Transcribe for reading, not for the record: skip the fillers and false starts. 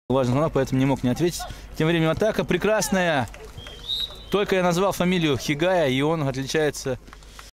Важный звонок, поэтому не мог не ответить. Тем временем атака прекрасная. Только я назвал фамилию Хигая, и он отличается